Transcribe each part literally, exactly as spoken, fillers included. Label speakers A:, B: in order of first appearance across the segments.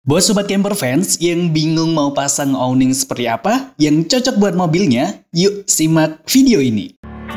A: Buat sobat camper fans yang bingung mau pasang awning seperti apa yang cocok buat mobilnya, yuk simak video ini.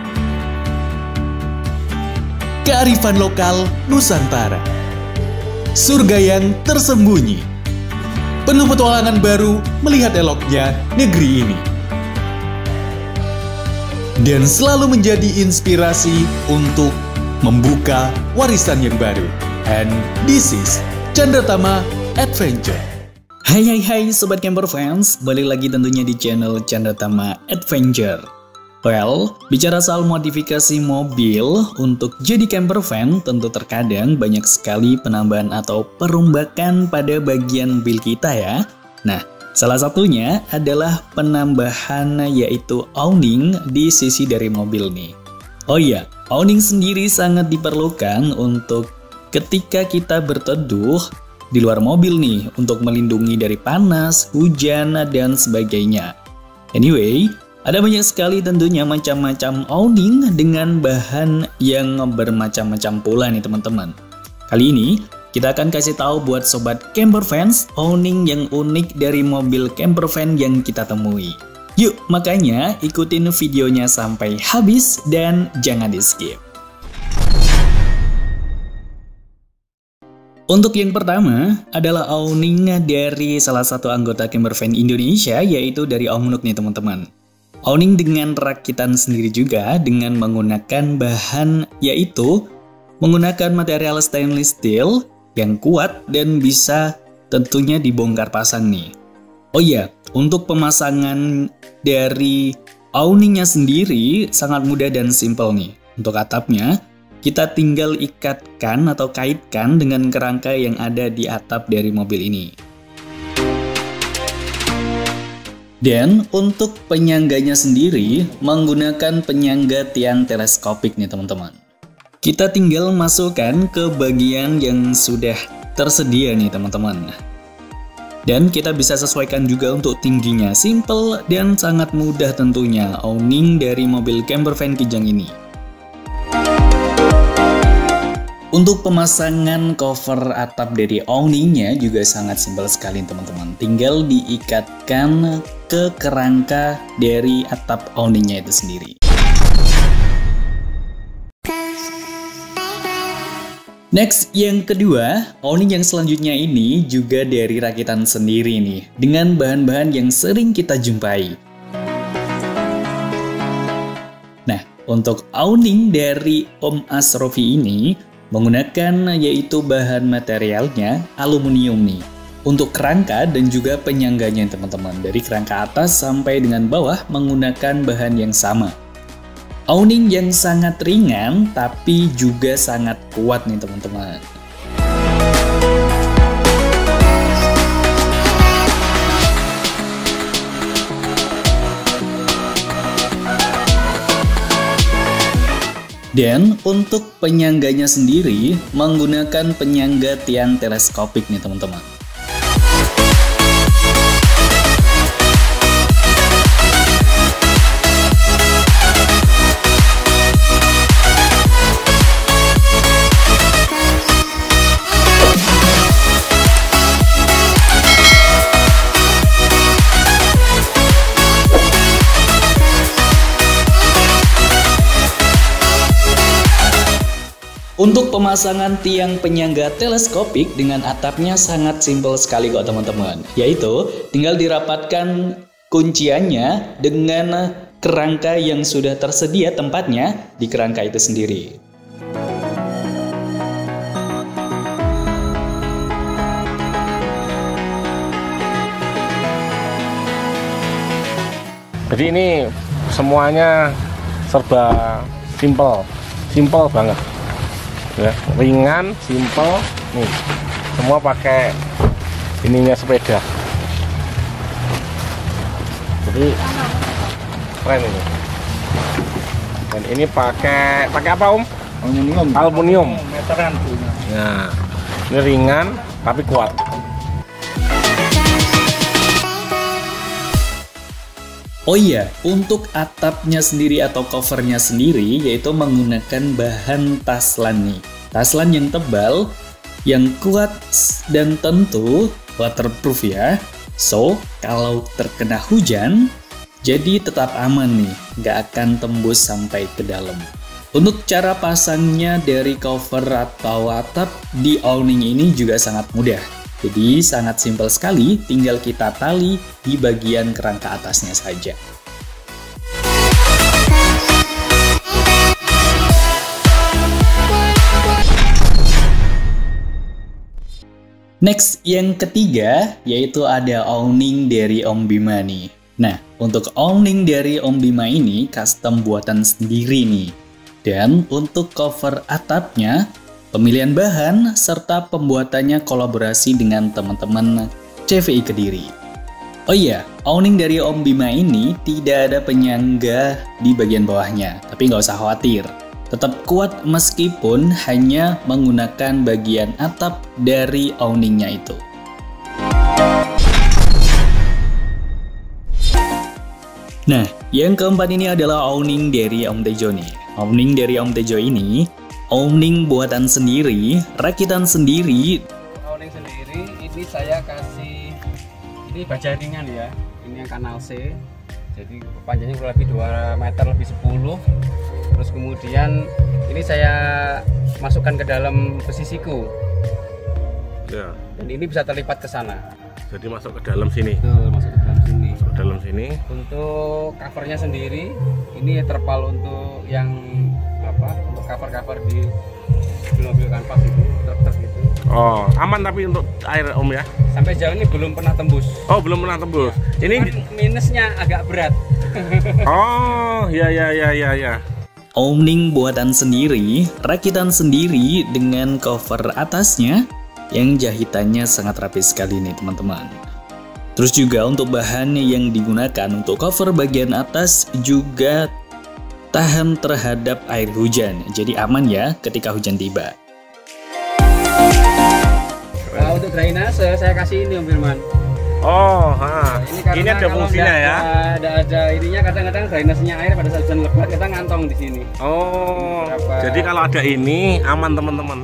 A: Kearifan lokal Nusantara, surga yang tersembunyi, penuh petualangan baru melihat eloknya negeri ini, dan selalu menjadi inspirasi untuk membuka warisan yang baru. And this is Chandratama Adventure. Hai hai hai sobat camper fans, balik lagi tentunya di channel Chandratama Adventure. Well, bicara soal modifikasi mobil untuk jadi camper van, tentu terkadang banyak sekali penambahan atau perombakan pada bagian mobil kita ya. Nah, salah satunya adalah penambahan yaitu awning di sisi dari mobil nih. Oh iya, awning sendiri sangat diperlukan untuk ketika kita berteduh di luar mobil nih, untuk melindungi dari panas, hujan, dan sebagainya. Anyway, ada banyak sekali tentunya macam-macam awning dengan bahan yang bermacam-macam pula nih teman-teman. Kali ini kita akan kasih tahu buat sobat camper fans awning yang unik dari mobil camper van yang kita temui. Yuk, makanya ikutin videonya sampai habis dan jangan di skip. Untuk yang pertama adalah awning dari salah satu anggota camper van Indonesia, yaitu dari Omnuk nih teman-teman. Awning dengan rakitan sendiri juga dengan menggunakan bahan yaitu menggunakan material stainless steel yang kuat dan bisa tentunya dibongkar pasang nih. Oh iya, untuk pemasangan dari awningnya sendiri sangat mudah dan simpel nih. Untuk atapnya, kita tinggal ikatkan atau kaitkan dengan kerangka yang ada di atap dari mobil ini. Dan untuk penyangganya sendiri menggunakan penyangga tiang teleskopik nih teman-teman. Kita tinggal masukkan ke bagian yang sudah tersedia nih teman-teman. Dan kita bisa sesuaikan juga untuk tingginya, simple dan sangat mudah tentunya awning dari mobil camper van Kijang ini. Untuk pemasangan cover atap dari awningnya juga sangat simpel sekali teman-teman. Tinggal diikatkan ke kerangka dari atap awningnya itu sendiri. Next, yang kedua, awning yang selanjutnya ini juga dari rakitan sendiri nih, dengan bahan-bahan yang sering kita jumpai. Nah, untuk awning dari Om Asrofi ini menggunakan yaitu bahan materialnya aluminium nih. Untuk kerangka dan juga penyangganya teman-teman, dari kerangka atas sampai dengan bawah menggunakan bahan yang sama. Awning yang sangat ringan tapi juga sangat kuat nih teman-teman. Dan untuk penyangganya sendiri menggunakan penyangga tiang teleskopik nih teman-teman. Untuk pemasangan tiang penyangga teleskopik dengan atapnya sangat simpel sekali kok teman-teman. Yaitu tinggal dirapatkan kunciannya dengan kerangka yang sudah tersedia tempatnya di kerangka itu sendiri.
B: Jadi ini semuanya serba simpel, simpel banget. Ya, ringan, simple, nih semua pakai ininya sepeda, jadi keren ini. Dan ini pakai pakai apa om? Aluminium. Aluminium. Meteran. Nah, ini ringan tapi kuat.
A: Oh iya, untuk atapnya sendiri atau covernya sendiri yaitu menggunakan bahan taslan nih. Taslan yang tebal, yang kuat dan tentu waterproof ya. So, kalau terkena hujan, jadi tetap aman nih, nggak akan tembus sampai ke dalam. Untuk cara pasangnya dari cover atau atap di awning ini juga sangat mudah. Jadi sangat simpel sekali, tinggal kita tali di bagian kerangka atasnya saja. Next, yang ketiga, yaitu ada awning dari Om Bima nih. Nah, untuk awning dari Om Bima ini custom buatan sendiri nih. Dan untuk cover atapnya, pemilihan bahan serta pembuatannya kolaborasi dengan teman-teman C V I Kediri. Oh iya, awning dari Om Bima ini tidak ada penyangga di bagian bawahnya, tapi nggak usah khawatir. Tetap kuat meskipun hanya menggunakan bagian atap dari awningnya itu. Nah, yang keempat ini adalah awning dari Om Tejo nih. Awning dari Om Tejo ini, awning buatan sendiri, rakitan sendiri.
C: Awning sendiri, ini saya kasih, ini baja ringan ya, ini yang kanal C. Jadi panjangnya kurang lebih dua meter lebih sepuluh. Terus kemudian ini saya masukkan ke dalam besi siku. Ya. Dan ini bisa terlipat ke sana.
B: Jadi masuk ke dalam sini.
C: Betul, masuk ke dalam sini.
B: Masuk ke dalam sini.
C: Untuk covernya sendiri, ini terpal untuk yang apa? Untuk cover-cover di mobil kanvas itu, truk-truk itu.
B: Oh, aman tapi untuk air Om ya?
C: Sampai jauh ini belum pernah tembus.
B: Oh, belum pernah tembus.
C: Ya.
B: Ini
C: cuman minusnya agak berat.
B: Oh, ya ya ya ya ya.
A: Awning buatan sendiri, rakitan sendiri dengan cover atasnya yang jahitannya sangat rapi sekali nih teman-teman. Terus juga untuk bahan yang digunakan untuk cover bagian atas juga tahan terhadap air hujan, jadi aman ya ketika hujan tiba.
C: Nah, untuk drainase saya kasih ini Om Firman.
B: Oh, ha.
C: Nah, ini,
B: ini ada fungsinya ya?
C: Ada ada ininya, kadang-kadang drainasenya air pada saat hujan lebat kita ngantong di sini.
B: Oh,
C: Berapa...
B: jadi kalau ada ini aman teman-teman.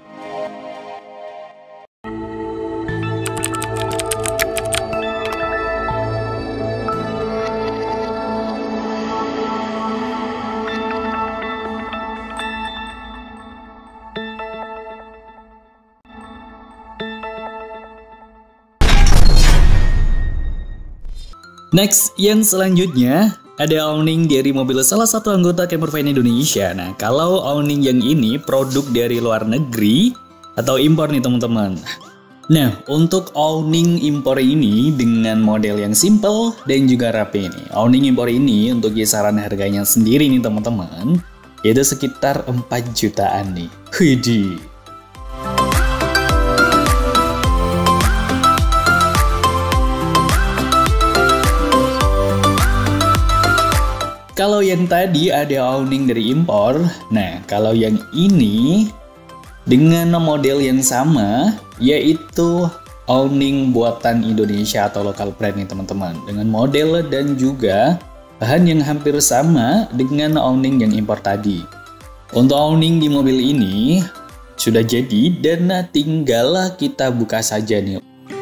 A: Next, yang selanjutnya ada awning dari mobil salah satu anggota Campervan Indonesia. Nah, kalau awning yang ini produk dari luar negeri atau impor nih teman-teman. Nah, untuk awning impor ini dengan model yang simple dan juga rapi nih. Awning impor ini untuk kisaran harganya sendiri nih teman-teman, yaitu sekitar empat jutaan nih. Widih. Kalau yang tadi ada awning dari impor, nah kalau yang ini dengan model yang sama, yaitu awning buatan Indonesia atau lokal brand nih teman-teman, dengan model dan juga bahan yang hampir sama dengan awning yang impor tadi. Untuk awning di mobil ini sudah jadi dan tinggal kita buka saja nih.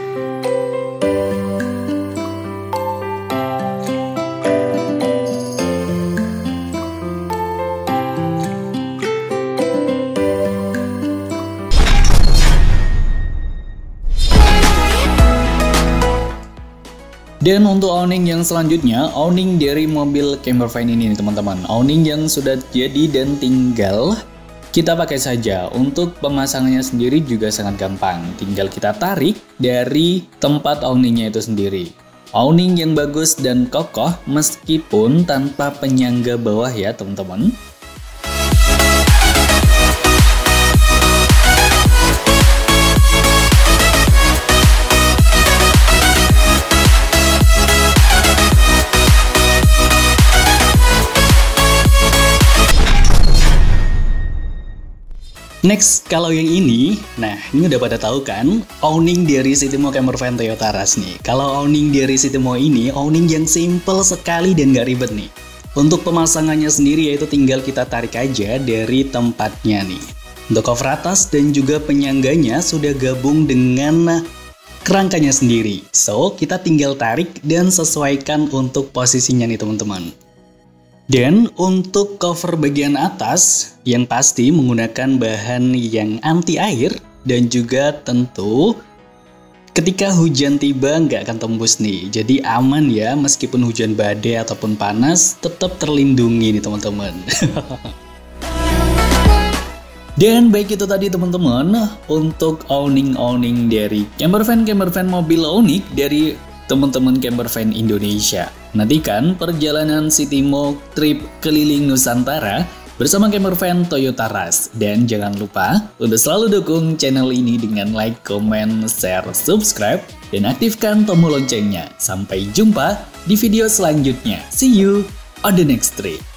A: Dan untuk awning yang selanjutnya, awning dari mobil Campervan ini nih teman-teman. Awning yang sudah jadi dan tinggal kita pakai saja. Untuk pemasangannya sendiri juga sangat gampang. Tinggal kita tarik dari tempat awningnya itu sendiri. Awning yang bagus dan kokoh meskipun tanpa penyangga bawah ya teman-teman. Next, kalau yang ini, nah ini udah pada tahu kan, awning dari Citimo Campervan Toyota Rush nih. Kalau awning dari Citimo ini, awning yang simple sekali dan gak ribet nih. Untuk pemasangannya sendiri yaitu tinggal kita tarik aja dari tempatnya nih. Untuk cover atas dan juga penyangganya sudah gabung dengan kerangkanya sendiri. So, kita tinggal tarik dan sesuaikan untuk posisinya nih teman-teman. Dan untuk cover bagian atas, yang pasti menggunakan bahan yang anti air dan juga tentu ketika hujan tiba nggak akan tembus nih. Jadi aman ya, meskipun hujan badai ataupun panas, tetap terlindungi nih teman-teman. Dan baik itu tadi teman-teman untuk owning-owning dari campervan-campervan mobil unik dari teman-teman campervan Indonesia. Nantikan perjalanan Citymog trip keliling Nusantara bersama campervan Toyota Rush. Dan jangan lupa untuk selalu dukung channel ini dengan like, comment, share, subscribe, dan aktifkan tombol loncengnya. Sampai jumpa di video selanjutnya. See you on the next trip.